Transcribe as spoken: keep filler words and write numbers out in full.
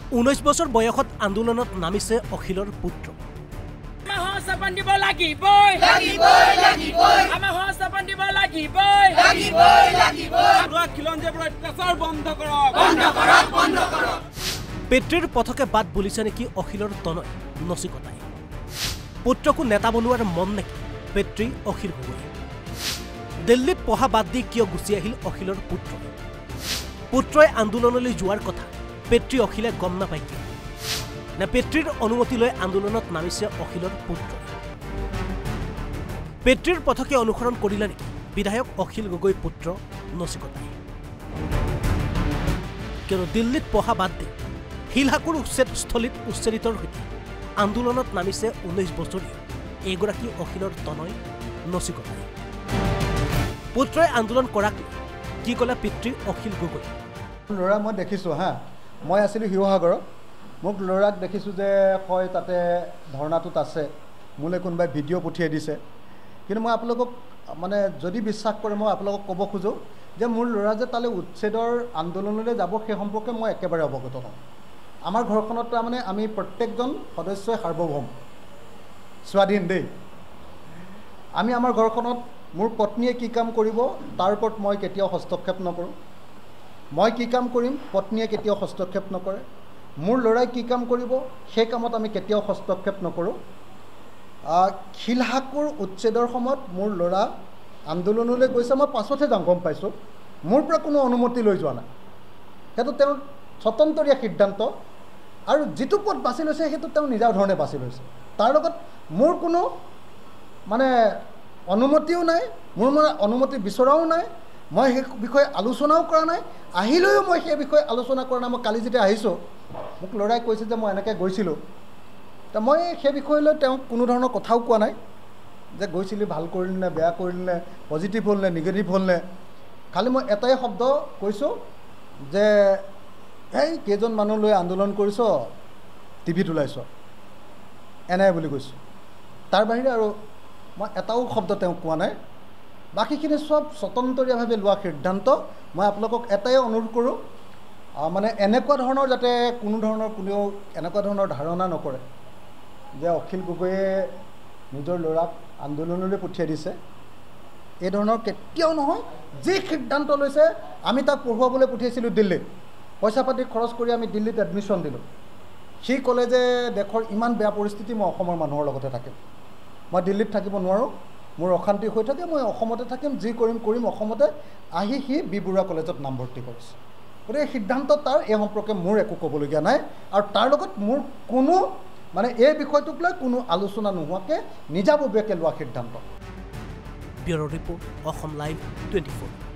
ঊনৈশ বছৰ বয়সত আন্দোলনত নামিছে অখিলৰ পুত্ৰ। পেট্ৰীৰ পথকে বাদ বুলিছে নেকি অখিলৰ তনয় নচিকতাই? পুত্ৰকো নেতা বনোৱাৰ মন নেকি পেট্ৰী অখিল গগৈ? দিল্লীত পঢ়া বাদ দি কিয় গুচি আহিল অখিলৰ পুত্ৰ? পুত্ৰই আন্দোলনলৈ যোৱাৰ কথা পেট্ৰী অখিলে গম নাপায় কিয়? নে পেট্ৰীৰ অনুমতি লৈ আন্দোলনত নামিছে অখিলৰ পুত্ৰ? পেট্ৰীৰ পথকে অনুসৰণ কৰিলে নেকি বিধায়ক অখিল গগৈ পুত্ৰ নচিকতাই? কিয়নো দিল্লীত পঢ়া বাদ দি শিলহাকুৰ উচ্ছেদস্থলীত উচ্ছেদিতৰ সৈতে আন্দোলনত নামিছে ঊনৈশ বছৰীয়া এগৰাকী অখিলৰ তনয় নচিকতাই। পুত্ৰই আন্দোলন কৰাক কি ক'লে পিতৃ অখিল গগৈ? ল'ৰা মই দেখিছোঁ হা, মই আছিলোঁ শিৱসাগৰত, মোক ল'ৰাক দেখিছোঁ যে হয় তাতে ধৰ্ণাটোত আছে, মোলৈ কোনোবাই ভিডিঅ' পঠিয়াই দিছে। কিন্তু মই আপোনালোকক মানে যদি বিশ্বাস কৰে মই আপোনালোকক ক'ব খোজোঁ যে মোৰ ল'ৰা যে তালৈ উচ্ছেদৰ আন্দোলনলৈ যাব সেই সম্পৰ্কে মই একেবাৰে অৱগত হওঁ। আমাৰ ঘৰখনত তাৰমানে আমি প্ৰত্যেকজন সদস্যই সাৰ্বভৌম, স্বাধীন দেই। আমি আমাৰ ঘৰখনত মোৰ পত্নীয়ে কি কাম কৰিব তাৰ ওপৰত মই কেতিয়াও হস্তক্ষেপ নকৰোঁ। মই কি কাম কৰিম পত্নীয়ে কেতিয়াও হস্তক্ষেপ নকৰে। মোৰ ল'ৰাই কি কাম কৰিব সেই কামত আমি কেতিয়াও হস্তক্ষেপ নকৰোঁ। শিলহাকুৰ উচ্ছেদৰ সময়ত মোৰ ল'ৰা আন্দোলনলৈ গৈছে, মই পাছতহে যাওঁ গম পাইছোঁ, মোৰ পৰা কোনো অনুমতি লৈ যোৱা নাই। সেইটো তেওঁৰ স্বতন্ত্ৰীয়া সিদ্ধান্ত আৰু যিটো পথ বাছি লৈছে সেইটো তেওঁ নিজা ধৰণে বাছি লৈছে। তাৰ লগত মোৰ কোনো মানে অনুমতিও নাই, মোৰ মানে অনুমতি বিচৰাও নাই, মই সেই বিষয়ে আলোচনাও কৰা নাই, আহিলৈও মই সেই বিষয়ে আলোচনা কৰা নাই। মই কালি যেতিয়া আহিছোঁ মোক ল'ৰাই কৈছে যে মই এনেকৈ গৈছিলোঁ, তো মই সেই বিষয়ে লৈ তেওঁক কোনো ধৰণৰ কথাও কোৱা নাই যে গৈছিলোঁ ভাল কৰিলি নে বেয়া কৰিলি নে পজিটিভ হ'ল নে নিগেটিভ হ'ল নে। খালি মই এটাই শব্দ কৈছোঁ যে এই কেইজন মানুহ লৈ আন্দোলন কৰিছ টিভিত ওলাইছ এনে বুলি কৈছোঁ। তাৰ বাহিৰে আৰু মই এটাও শব্দ তেওঁক কোৱা নাই। বাকীখিনি চব স্বতন্ত্ৰীয়ভাৱে লোৱা সিদ্ধান্ত। মই আপোনালোকক এটাই অনুৰোধ কৰোঁ, মানে এনেকুৱা ধৰণৰ যাতে কোনো ধৰণৰ কোনেও এনেকুৱা ধৰণৰ ধাৰণা নকৰে যে অখিল গগৈয়ে নিজৰ ল'ৰাক আন্দোলনলৈ পঠিয়াই দিছে। এই ধৰণৰ কেতিয়াও নহয়। যি সিদ্ধান্ত লৈছে, আমি তাক পঢ়ুৱাবলৈ পঠিয়াইছিলোঁ দিল্লীত, পইচা পাতি খৰচ কৰি আমি দিল্লীত এডমিশ্যন দিলোঁ। সি ক'লে যে দেশৰ ইমান বেয়া পৰিস্থিতি, মই অসমৰ মানুহৰ লগতে থাকিম, মই দিল্লীত থাকিব নোৱাৰোঁ, মোৰ অশান্তি হৈ থাকে, মই অসমতে থাকিম, যি কৰিম কৰিম অসমতে। আহি সি বি বৰুৱা কলেজত নামভৰ্তি কৰিছে। গতিকে সিদ্ধান্ত তাৰ, এই সম্পৰ্কে মোৰ একো ক'বলগীয়া নাই। আৰু তাৰ লগত মোৰ কোনো মানে এই বিষয়টোক লৈ কোনো আলোচনা নোহোৱাকৈ নিজাববীয়াকৈ লোৱা সিদ্ধান্ত। Bureau' report, Asom live twenty four.